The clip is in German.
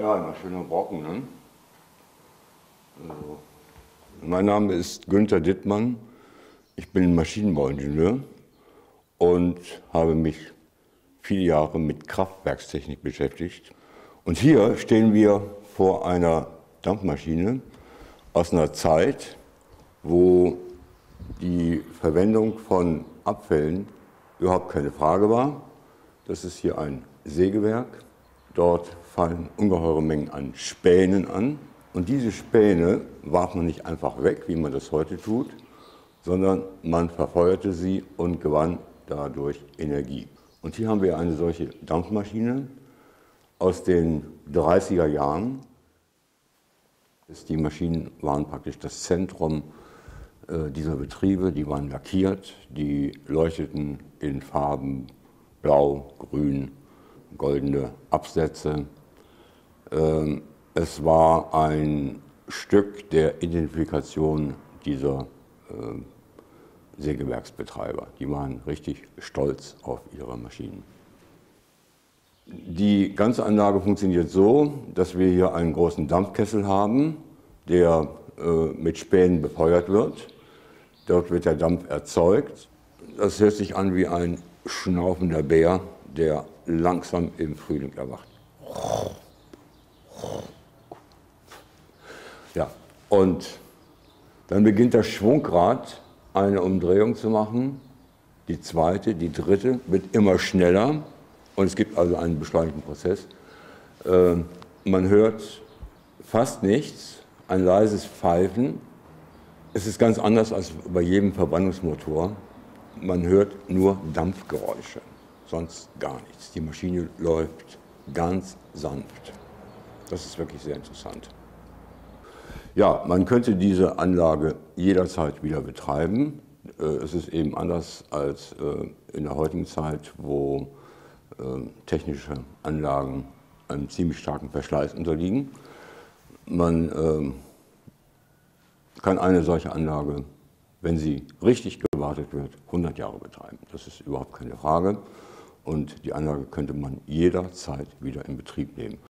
Ja, ein schöner Brocken, ne? Also, mein Name ist Günther Dittmann. Ich bin Maschinenbauingenieur und habe mich viele Jahre mit Kraftwerkstechnik beschäftigt. Und hier stehen wir vor einer Dampfmaschine aus einer Zeit, wo die Verwendung von Abfällen überhaupt keine Frage war. Das ist hier ein Sägewerk. Dort fallen ungeheure Mengen an Spänen an. Und diese Späne warf man nicht einfach weg, wie man das heute tut, sondern man verfeuerte sie und gewann dadurch Energie. Und hier haben wir eine solche Dampfmaschine aus den 30er Jahren. Die Maschinen waren praktisch das Zentrum dieser Betriebe. Die waren lackiert, die leuchteten in Farben blau, grün, goldene Absätze. Es war ein Stück der Identifikation dieser Sägewerksbetreiber. Die waren richtig stolz auf ihre Maschinen. Die ganze Anlage funktioniert so, dass wir hier einen großen Dampfkessel haben, der mit Spänen befeuert wird. Dort wird der Dampf erzeugt. Das hört sich an wie ein schnaufender Bär, der langsam im Frühling erwacht. Ja, und dann beginnt das Schwungrad eine Umdrehung zu machen. Die zweite, die dritte wird immer schneller und es gibt also einen beschleunigten Prozess. Man hört fast nichts, ein leises Pfeifen. Es ist ganz anders als bei jedem Verbrennungsmotor. Man hört nur Dampfgeräusche, sonst gar nichts. Die Maschine läuft ganz sanft. Das ist wirklich sehr interessant. Ja, man könnte diese Anlage jederzeit wieder betreiben. Es ist eben anders als in der heutigen Zeit, wo technische Anlagen einem ziemlich starken Verschleiß unterliegen. Man kann eine solche Anlage, wenn sie richtig gewartet wird, 100 Jahre betreiben. Das ist überhaupt keine Frage. Und die Anlage könnte man jederzeit wieder in Betrieb nehmen.